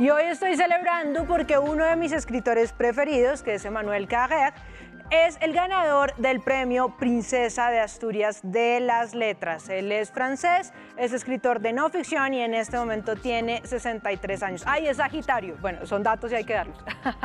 Y hoy estoy celebrando porque uno de mis escritores preferidos, que es Emmanuel Carrère, es el ganador del premio Princesa de Asturias de las Letras. Él es francés, es escritor de no ficción y en este momento tiene 63 años. ¡Ay, es Sagitario! Bueno, son datos y hay que darlos.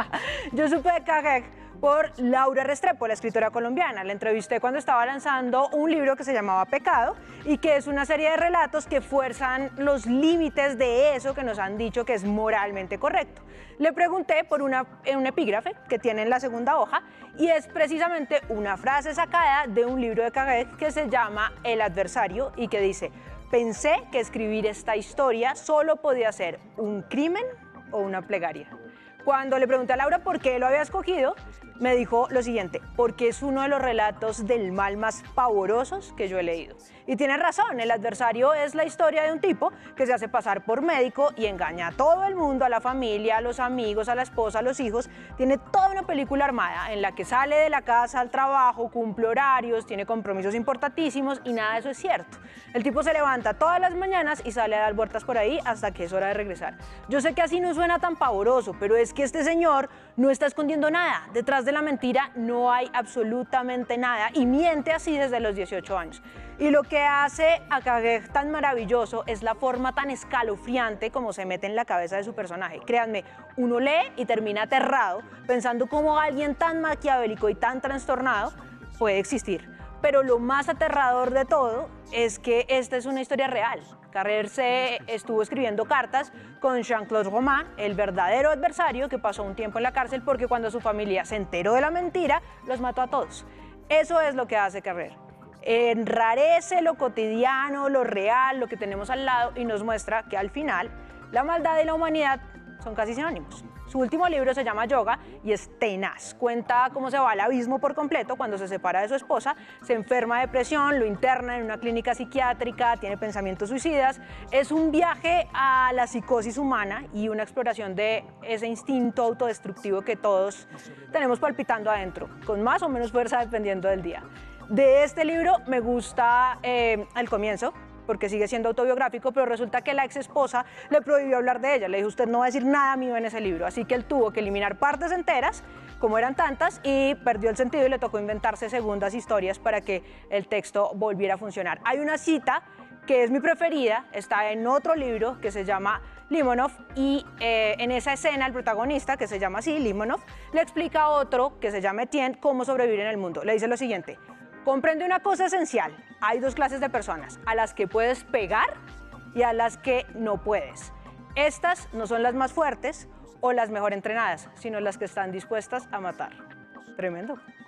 Yo supe de Carrère por Laura Restrepo, la escritora colombiana. La entrevisté cuando estaba lanzando un libro que se llamaba Pecado y que es una serie de relatos que fuerzan los límites de eso que nos han dicho que es moralmente correcto. Le pregunté por un epígrafe que tiene en la segunda hoja y es precisamente una frase sacada de un libro de Carrère que se llama El adversario y que dice: pensé que escribir esta historia solo podía ser un crimen o una plegaria. Cuando le pregunté a Laura por qué lo había escogido, me dijo lo siguiente: porque es uno de los relatos del mal más pavorosos que yo he leído. Y tiene razón, El adversario es la historia de un tipo que se hace pasar por médico y engaña a todo el mundo, a la familia, a los amigos, a la esposa, a los hijos. Tiene toda una película armada en la que sale de la casa al trabajo, cumple horarios, tiene compromisos importantísimos y nada de eso es cierto. El tipo se levanta todas las mañanas y sale a dar vueltas por ahí hasta que es hora de regresar. Yo sé que así no suena tan pavoroso, pero es que este señor no está escondiendo nada. Detrás de la mentira no hay absolutamente nada y miente así desde los 18 años. Y lo que hace a Carrère tan maravilloso es la forma tan escalofriante como se mete en la cabeza de su personaje. Créanme, uno lee y termina aterrado pensando cómo alguien tan maquiavélico y tan trastornado puede existir. Pero lo más aterrador de todo es que esta es una historia real. Carrère se estuvo escribiendo cartas con Jean-Claude Roman, el verdadero adversario que pasó un tiempo en la cárcel porque cuando su familia se enteró de la mentira, los mató a todos. Eso es lo que hace Carrère. Enrarece lo cotidiano, lo real, lo que tenemos al lado y nos muestra que al final la maldad y la humanidad son casi sinónimos. Su último libro se llama Yoga y es tenaz. Cuenta cómo se va al abismo por completo cuando se separa de su esposa, se enferma de depresión, lo interna en una clínica psiquiátrica, tiene pensamientos suicidas. Es un viaje a la psicosis humana y una exploración de ese instinto autodestructivo que todos tenemos palpitando adentro, con más o menos fuerza dependiendo del día. De este libro me gusta el comienzo, porque sigue siendo autobiográfico, pero resulta que la ex esposa le prohibió hablar de ella. Le dijo: usted no va a decir nada mío en ese libro. Así que él tuvo que eliminar partes enteras, como eran tantas, y perdió el sentido y le tocó inventarse segundas historias para que el texto volviera a funcionar. Hay una cita que es mi preferida, está en otro libro que se llama Limonov, y en esa escena el protagonista, que se llama así, Limonov, le explica a otro que se llama Etienne cómo sobrevivir en el mundo. Le dice lo siguiente: comprende una cosa esencial, hay dos clases de personas, a las que puedes pegar y a las que no puedes. Estas no son las más fuertes o las mejor entrenadas, sino las que están dispuestas a matar. Tremendo.